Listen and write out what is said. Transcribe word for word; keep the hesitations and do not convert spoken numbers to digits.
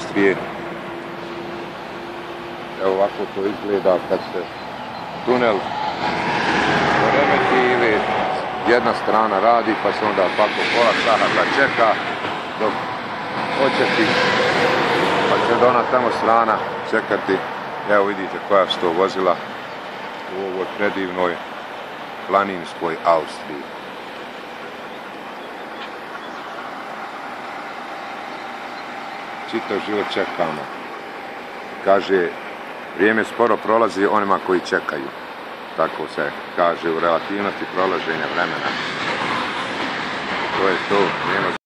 Austrije. Evo ovako to izgleda kad se tunel poremeti ili jedna strana radi pa se onda ovako pola sata čeka dok očeti pa će onda ona tamo strana čekati. Evo vidite koja su to vozila u ovoj predivnoj planinskoj Austriji. Čitav život čekamo. Kaže, vrijeme sporo prolazi onima koji čekaju. Tako se kaže u relativnosti prolaženja vremena. To je to, vrijeme